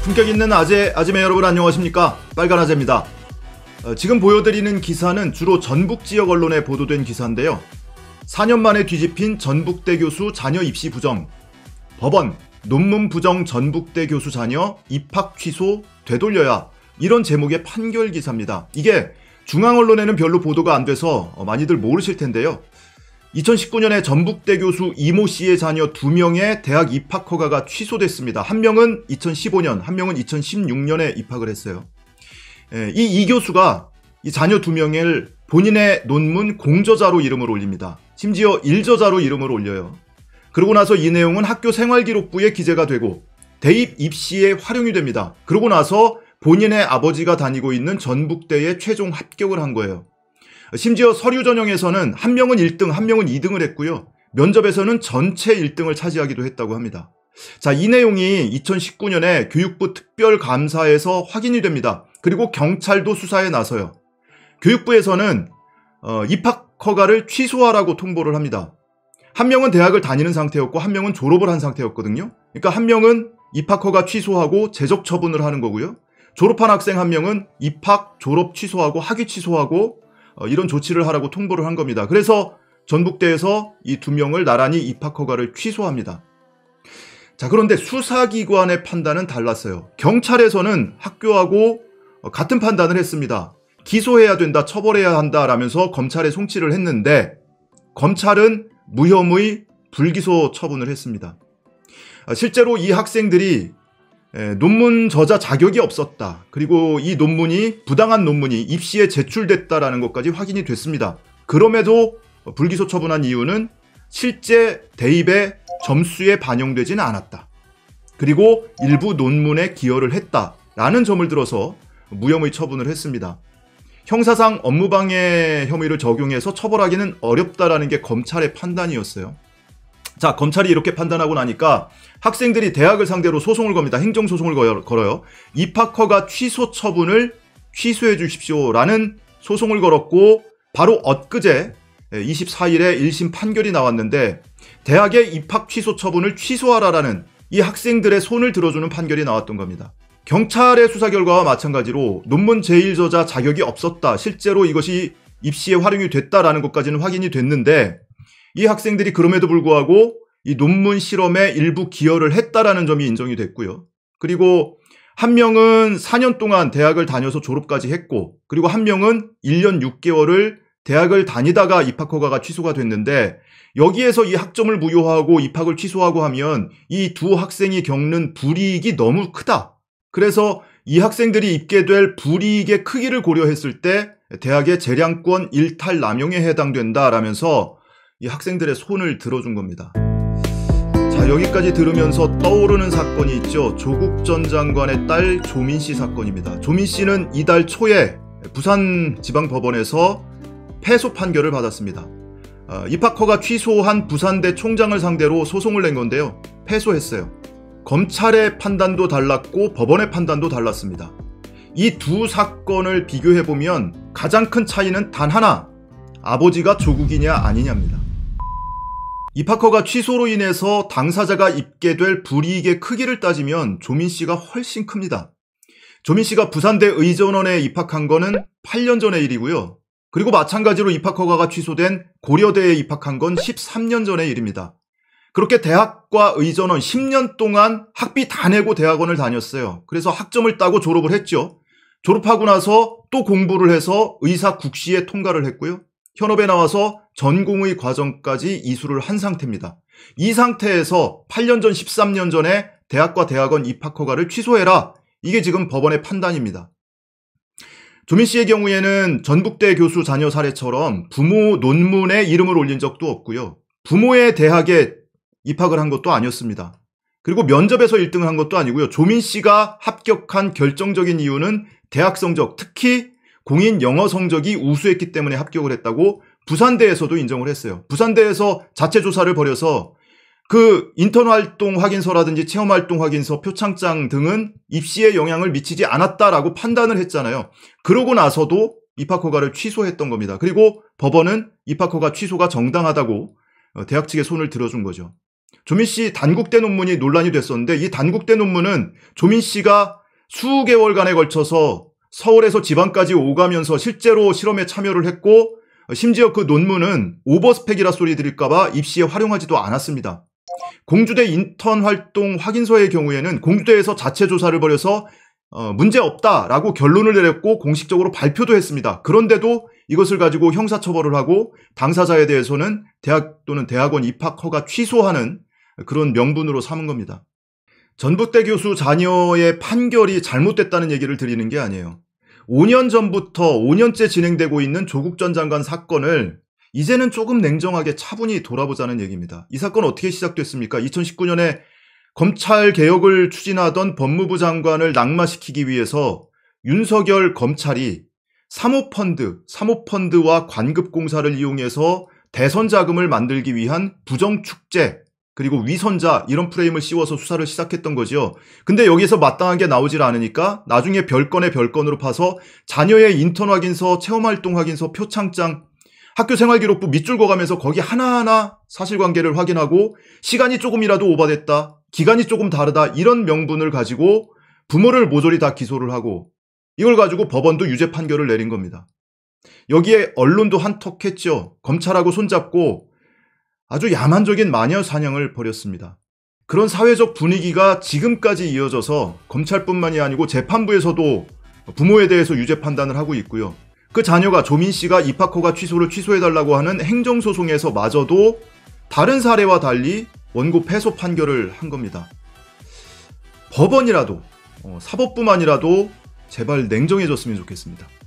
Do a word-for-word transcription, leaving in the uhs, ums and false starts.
품격 있는 아재, 아지매 여러분 안녕하십니까? 빨간 아재입니다. 어, 지금 보여드리는 기사는 주로 전북 지역 언론에 보도된 기사인데요. 사 년 만에 뒤집힌 전북대 교수 자녀 입시 부정. 법원, 논문 부정 전북대 교수 자녀 입학 취소 되돌려야. 이런 제목의 판결 기사입니다. 이게 중앙 언론에는 별로 보도가 안 돼서 많이들 모르실 텐데요. 이천십구 년에 전북대 교수 이모 씨의 자녀 두 명의 대학 입학 허가가 취소됐습니다. 한 명은 이천십오 년, 한 명은 이천십육 년에 입학을 했어요. 이 이 교수가 이 자녀 두 명을 본인의 논문 공저자로 이름을 올립니다. 심지어 일저자로 이름을 올려요. 그러고 나서 이 내용은 학교 생활기록부에 기재가 되고 대입 입시에 활용이 됩니다. 그러고 나서 본인의 아버지가 다니고 있는 전북대에 최종 합격을 한 거예요. 심지어 서류 전형에서는 한 명은 일 등, 한 명은 이 등을 했고요. 면접에서는 전체 일 등을 차지하기도 했다고 합니다. 자, 이 내용이 이천십구 년에 교육부 특별감사에서 확인이 됩니다. 그리고 경찰도 수사에 나서요. 교육부에서는 어, 입학 허가를 취소하라고 통보를 합니다. 한 명은 대학을 다니는 상태였고 한 명은 졸업을 한 상태였거든요. 그러니까 한 명은 입학 허가 취소하고 제적 처분을 하는 거고요. 졸업한 학생 한 명은 입학, 졸업 취소하고 학위 취소하고 어, 이런 조치를 하라고 통보를 한 겁니다. 그래서 전북대에서 이 두 명을 나란히 입학 허가를 취소합니다. 자, 그런데 수사기관의 판단은 달랐어요. 경찰에서는 학교하고 어, 같은 판단을 했습니다. 기소해야 된다, 처벌해야 한다라면서 검찰에 송치를 했는데 검찰은 무혐의 불기소 처분을 했습니다. 아, 실제로 이 학생들이 에, 논문 저자 자격이 없었다. 그리고 이 논문이 부당한 논문이 입시에 제출됐다라는 것까지 확인이 됐습니다. 그럼에도 불기소 처분한 이유는 실제 대입의 점수에 반영되지는 않았다. 그리고 일부 논문에 기여를 했다라는 점을 들어서 무혐의 처분을 했습니다. 형사상 업무방해 혐의를 적용해서 처벌하기는 어렵다라는 게 검찰의 판단이었어요. 자, 검찰이 이렇게 판단하고 나니까 학생들이 대학을 상대로 소송을 겁니다. 행정소송을 걸어요. 입학허가 취소 처분을 취소해 주십시오라는 소송을 걸었고 바로 엊그제 이십사 일에 일 심 판결이 나왔는데 대학의 입학 취소 처분을 취소하라라는 이 학생들의 손을 들어주는 판결이 나왔던 겁니다. 경찰의 수사 결과와 마찬가지로 논문 제일 저자 자격이 없었다. 실제로 이것이 입시에 활용이 됐다라는 것까지는 확인이 됐는데 이 학생들이 그럼에도 불구하고 이 논문 실험에 일부 기여를 했다라는 점이 인정이 됐고요. 그리고 한 명은 사 년 동안 대학을 다녀서 졸업까지 했고 그리고 한 명은 일 년 육 개월을 대학을 다니다가 입학 허가가 취소가 됐는데 여기에서 이 학점을 무효하고 입학을 취소하고 하면 이 두 학생이 겪는 불이익이 너무 크다. 그래서 이 학생들이 입게 될 불이익의 크기를 고려했을 때 대학의 재량권 일탈 남용에 해당된다라면서 이 학생들의 손을 들어준 겁니다. 자, 여기까지 들으면서 떠오르는 사건이 있죠. 조국 전 장관의 딸 조민 씨 사건입니다. 조민 씨는 이달 초에 부산지방법원에서 패소 판결을 받았습니다. 어, 입학 허가 취소한 부산대 총장을 상대로 소송을 낸 건데요. 패소했어요. 검찰의 판단도 달랐고 법원의 판단도 달랐습니다. 이 두 사건을 비교해보면 가장 큰 차이는 단 하나, 아버지가 조국이냐 아니냐입니다. 입학허가 취소로 인해서 당사자가 입게 될 불이익의 크기를 따지면 조민 씨가 훨씬 큽니다. 조민 씨가 부산대 의전원에 입학한 거는 팔 년 전의 일이고요. 그리고 마찬가지로 입학허가가 취소된 고려대에 입학한 건 십삼 년 전의 일입니다. 그렇게 대학과 의전원 십 년 동안 학비 다 내고 대학원을 다녔어요. 그래서 학점을 따고 졸업을 했죠. 졸업하고 나서 또 공부를 해서 의사 국시에 통과를 했고요. 현업에 나와서 전공의 과정까지 이수를 한 상태입니다. 이 상태에서 팔 년 전, 십삼 년 전에 대학과 대학원 입학 허가를 취소해라. 이게 지금 법원의 판단입니다. 조민 씨의 경우에는 전북대 교수 자녀 사례처럼 부모 논문에 이름을 올린 적도 없고요. 부모의 대학에 입학을 한 것도 아니었습니다. 그리고 면접에서 일 등을 한 것도 아니고요. 조민 씨가 합격한 결정적인 이유는 대학 성적, 특히 공인 영어 성적이 우수했기 때문에 합격을 했다고 부산대에서도 인정을 했어요. 부산대에서 자체 조사를 벌여서 그 인턴 활동 확인서라든지 체험 활동 확인서, 표창장 등은 입시에 영향을 미치지 않았다라고 판단을 했잖아요. 그러고 나서도 입학 허가를 취소했던 겁니다. 그리고 법원은 입학 허가 취소가 정당하다고 대학 측의 손을 들어준 거죠. 조민 씨 단국대 논문이 논란이 됐었는데 이 단국대 논문은 조민 씨가 수개월간에 걸쳐서 서울에서 지방까지 오가면서 실제로 실험에 참여를 했고 심지어 그 논문은 오버스펙이라 소리 드릴까봐 입시에 활용하지도 않았습니다. 공주대 인턴 활동 확인서의 경우에는 공주대에서 자체 조사를 벌여서 어, 문제없다라고 결론을 내렸고 공식적으로 발표도 했습니다. 그런데도 이것을 가지고 형사처벌을 하고 당사자에 대해서는 대학 또는 대학원 입학 허가 취소하는 그런 명분으로 삼은 겁니다. 전북대 교수 자녀의 판결이 잘못됐다는 얘기를 드리는 게 아니에요. 오 년 전부터 오 년째 진행되고 있는 조국 전 장관 사건을 이제는 조금 냉정하게 차분히 돌아보자는 얘기입니다. 이 사건 어떻게 시작됐습니까? 이천십구 년에 검찰 개혁을 추진하던 법무부 장관을 낙마시키기 위해서 윤석열 검찰이 사모펀드, 사모펀드와 관급공사를 이용해서 대선 자금을 만들기 위한 부정축제 그리고 위선자 이런 프레임을 씌워서 수사를 시작했던 거죠. 근데 여기서 마땅한 게 나오질 않으니까 나중에 별건의 별건으로 파서 자녀의 인턴 확인서, 체험활동 확인서, 표창장, 학교생활기록부 밑줄 그어가면서 거기 하나하나 사실관계를 확인하고 시간이 조금이라도 오버됐다, 기간이 조금 다르다 이런 명분을 가지고 부모를 모조리 다 기소를 하고 이걸 가지고 법원도 유죄 판결을 내린 겁니다. 여기에 언론도 한턱했죠. 검찰하고 손잡고 아주 야만적인 마녀 사냥을 벌였습니다. 그런 사회적 분위기가 지금까지 이어져서 검찰뿐만이 아니고 재판부에서도 부모에 대해서 유죄 판단을 하고 있고요. 그 자녀가 조민 씨가 입학허가 취소를 취소해달라고 하는 행정소송에서 마저도 다른 사례와 달리 원고 패소 판결을 한 겁니다. 법원이라도 어, 사법부만이라도 제발 냉정해졌으면 좋겠습니다.